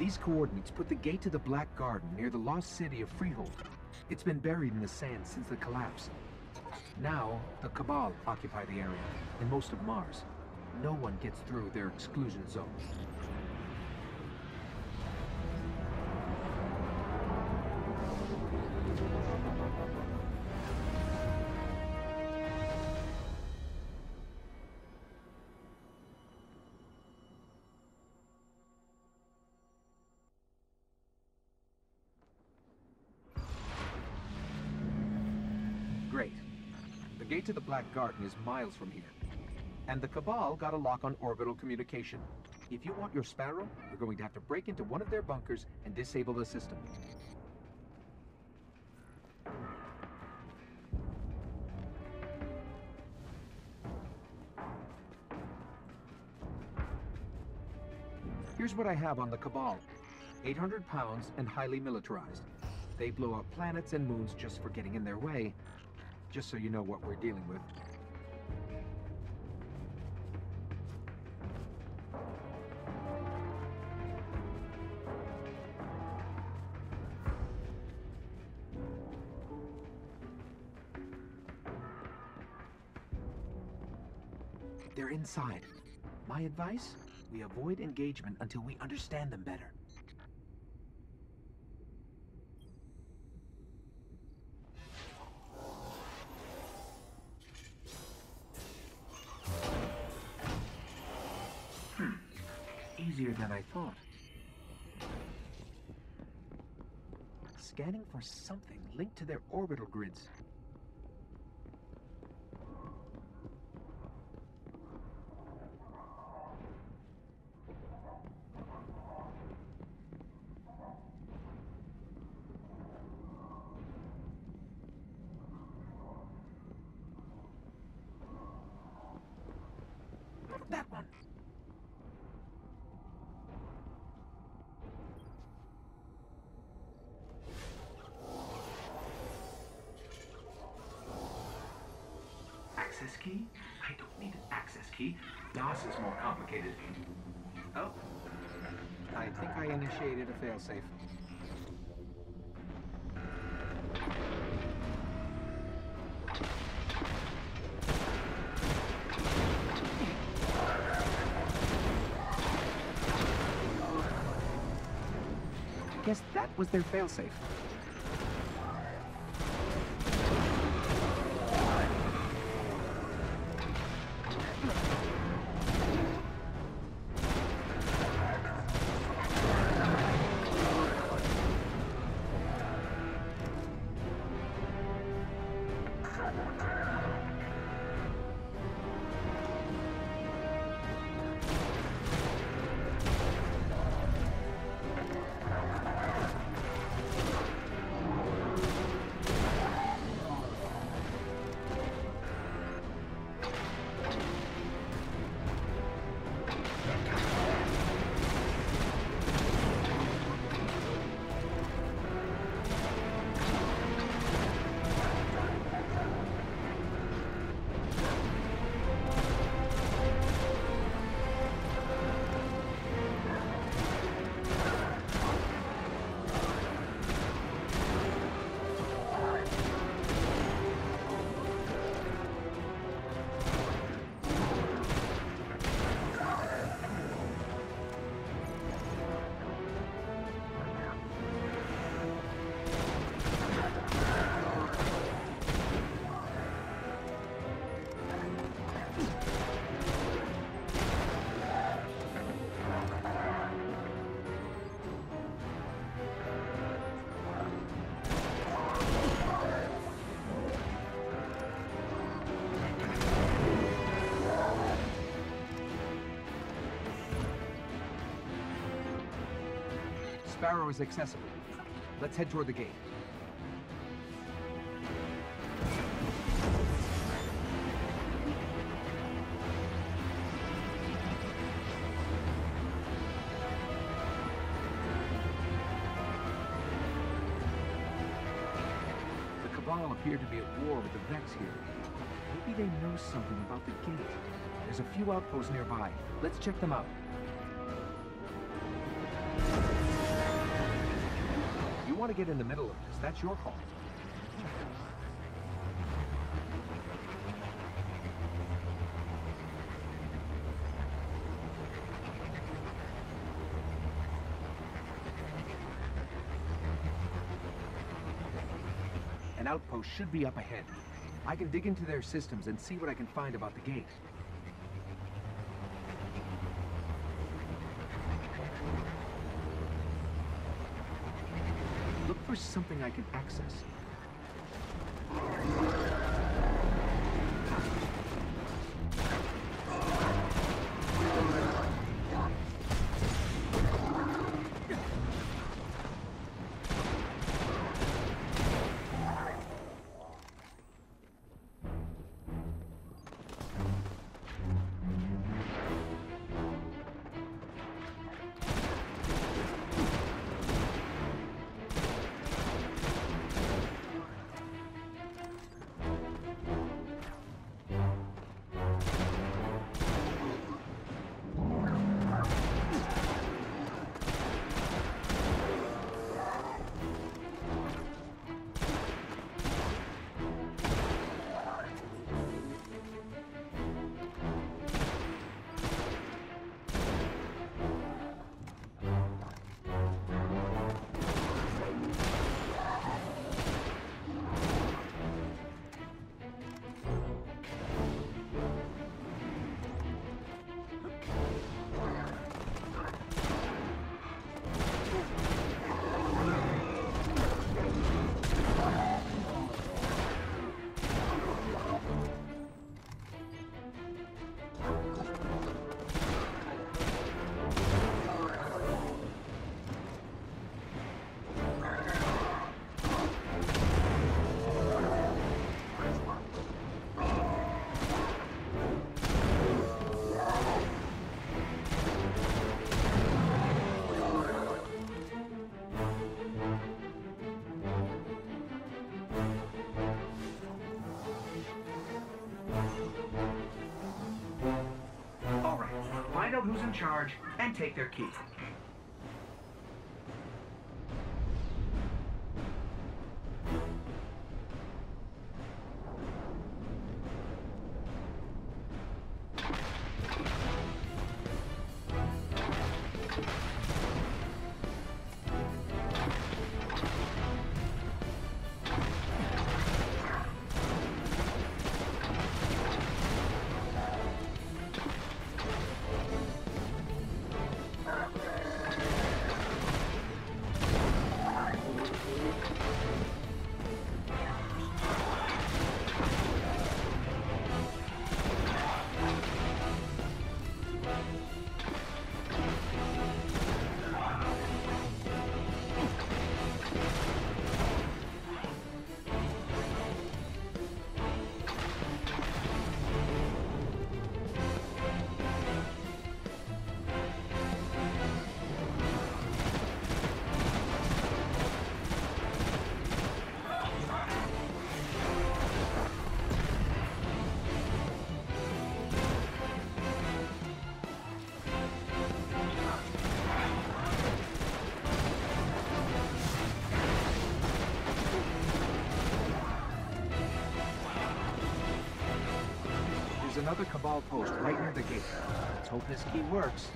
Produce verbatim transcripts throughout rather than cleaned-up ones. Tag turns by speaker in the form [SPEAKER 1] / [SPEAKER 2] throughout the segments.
[SPEAKER 1] These coordinates put the gate to the Black Garden near the lost city of Freehold. It's been buried in the sand since the collapse. Now, the Cabal occupy the area, and most of Mars. No one gets through their exclusion zone. Great. The gate to the Black Garden is miles from here. And the Cabal got a lock on orbital communication. If you want your Sparrow, you're going to have to break into one of their bunkers and disable the system. Here's what I have on the Cabal. eight hundred pounds and highly militarized. They blow up planets and moons just for getting in their way. Just so you know what we're dealing with. They're inside. My advice? We avoid engagement until we understand them better. Easier than I thought. Scanning for something linked to their orbital grids. That one. Access key? I don't need an access key. DOS is more complicated. Oh. I think I initiated a failsafe. Guess that was their failsafe. Sparrow is accessible. Let's head toward the gate. The Cabal appear to be at war with the Vex here. Maybe they know something about the gate. There's a few outposts nearby. Let's check them out. want to get in the middle of this, that's your call. An outpost should be up ahead. I can dig into their systems and see what I can find about the gate. Look for something I can access.
[SPEAKER 2] Find out who's in charge and take their key.
[SPEAKER 1] Another Cabal post right near the gate. Let's hope this key works.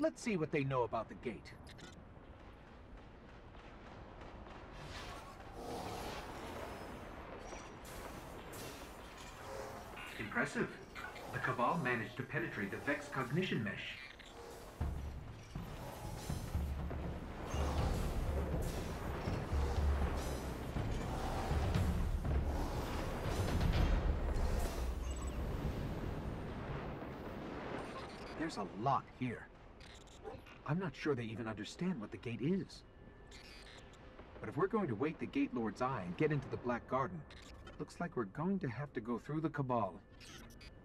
[SPEAKER 1] Let's see what they know about the gate.
[SPEAKER 2] Impressive. The Cabal managed to penetrate the Vex cognition mesh.
[SPEAKER 1] There's a lot here. I'm not sure they even understand what the gate is. But if we're going to wake the Gate Lord's eye and get into the Black Garden, looks like we're going to have to go through the Cabal.